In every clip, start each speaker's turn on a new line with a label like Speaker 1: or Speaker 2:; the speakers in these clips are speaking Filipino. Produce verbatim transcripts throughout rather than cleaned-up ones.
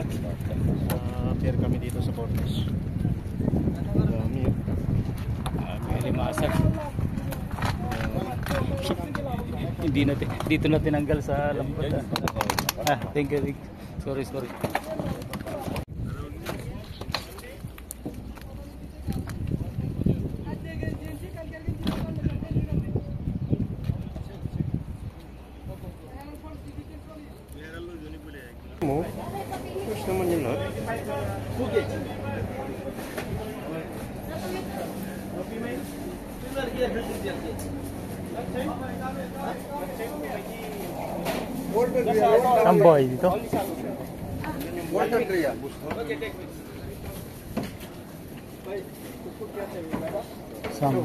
Speaker 1: Uh, pier kami dito sa Portos. Dami yun.
Speaker 2: Uh, may limasan. Hindi natin, dito na tinanggal sa lambot. Ah, ah thank you. Sorry, sorry.
Speaker 1: Mo, first naman yun lahat.
Speaker 2: Samboy dito. Sama.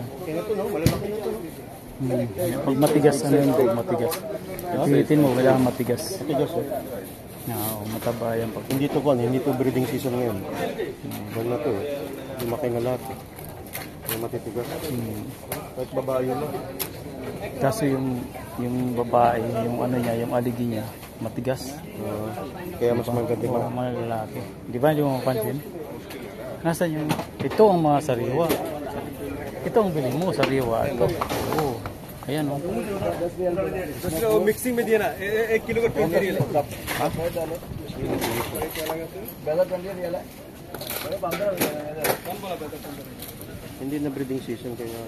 Speaker 2: Hmm. Pag matigas, ano yun? Pag matigas. Pilitin mo, kailangan matigas.
Speaker 1: Matigas eh.
Speaker 2: Oo, mataba yan. Pag...
Speaker 1: Hindi to kon, hindi to breeding season ngayon. Buwan na to eh. Lumaki na lahat eh. May matitigas.
Speaker 2: Hmm.
Speaker 1: Kahit babae na.
Speaker 2: Kaso yung yung babae, yung ano niya, yung aligi niya, matigas.
Speaker 1: Uh, kaya mas maganda
Speaker 2: Oo,
Speaker 1: pa.
Speaker 2: mga lalaki. Di ba, hindi mo mapansin? Nasaan yung... Ito ang mga sariwa. Ito ang bili mo, sariwa. Ito. Oo. Ayan o.
Speaker 1: So, mixing में दिया ना एक kilo का twenty real हाँ hindi na breeding season kaya